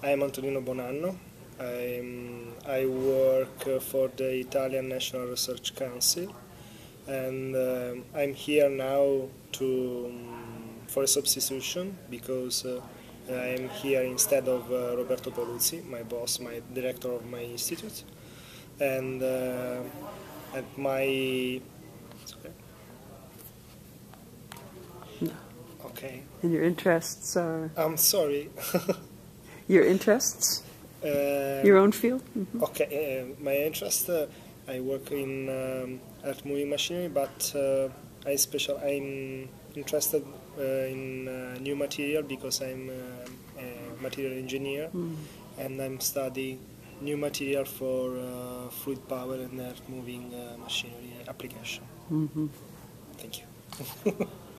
I'm Antonino Bonanna. I work for the Italian National Research Council, and I'm here now for a substitution because I'm here instead of Roberto Paluzzi, my boss, my director of my institute, and at my sorry. No. Okay. And your interests are? I'm sorry. Your interests? Your own field? Mm-hmm. Okay, my interest, I work in earth moving machinery, but I'm interested in new material because I'm a material engineer, and I'm studying new material for fluid power and earth moving machinery application. Mm-hmm. Thank you.